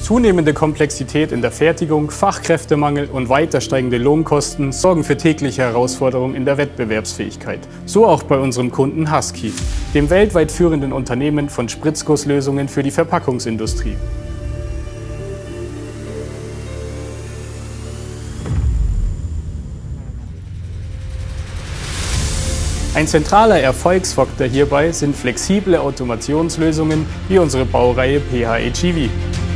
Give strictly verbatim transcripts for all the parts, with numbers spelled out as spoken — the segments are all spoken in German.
Zunehmende Komplexität in der Fertigung, Fachkräftemangel und weiter steigende Lohnkosten sorgen für tägliche Herausforderungen in der Wettbewerbsfähigkeit. So auch bei unserem Kunden Husky, dem weltweit führenden Unternehmen von Spritzgusslösungen für die Verpackungsindustrie. Ein zentraler Erfolgsfaktor hierbei sind flexible Automationslösungen wie unsere Baureihe P H H E V.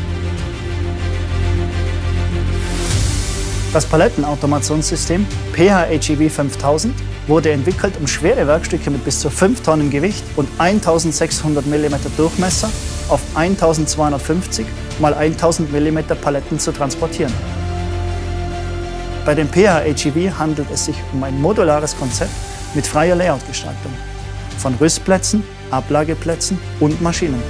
Das Palettenautomationssystem P H H E V fünftausend wurde entwickelt, um schwere Werkstücke mit bis zu fünf Tonnen Gewicht und eintausendsechshundert Millimeter Durchmesser auf eintausendzweihundertfünfzig mal eintausend Millimeter Paletten zu transportieren. Bei dem P H H E V handelt es sich um ein modulares Konzept mit freier Layoutgestaltung von Rüstplätzen, Ablageplätzen und Maschinen.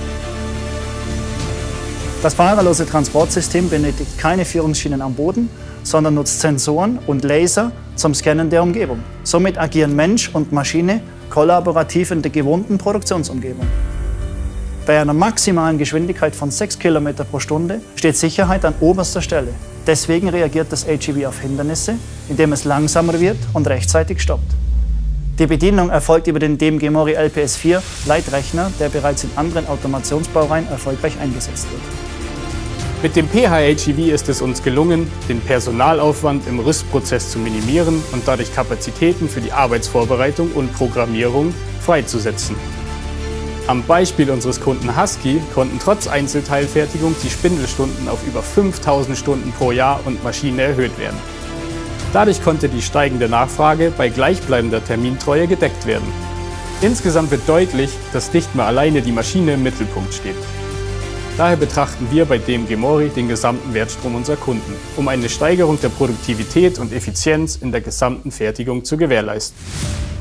Das fahrerlose Transportsystem benötigt keine Führungsschienen am Boden, sondern nutzt Sensoren und Laser zum Scannen der Umgebung. Somit agieren Mensch und Maschine kollaborativ in der gewohnten Produktionsumgebung. Bei einer maximalen Geschwindigkeit von sechs Kilometer pro Stunde steht Sicherheit an oberster Stelle. Deswegen reagiert das H E V auf Hindernisse, indem es langsamer wird und rechtzeitig stoppt. Die Bedienung erfolgt über den D M G Mori L P S vier Leitrechner, der bereits in anderen Automationsbaureihen erfolgreich eingesetzt wird. Mit dem P H H E V ist es uns gelungen, den Personalaufwand im Rüstprozess zu minimieren und dadurch Kapazitäten für die Arbeitsvorbereitung und Programmierung freizusetzen. Am Beispiel unseres Kunden Husky konnten trotz Einzelteilfertigung die Spindelstunden auf über fünftausend Stunden pro Jahr und Maschine erhöht werden. Dadurch konnte die steigende Nachfrage bei gleichbleibender Termintreue gedeckt werden. Insgesamt wird deutlich, dass nicht mehr alleine die Maschine im Mittelpunkt steht. Daher betrachten wir bei D M G Mori den gesamten Wertstrom unserer Kunden, um eine Steigerung der Produktivität und Effizienz in der gesamten Fertigung zu gewährleisten.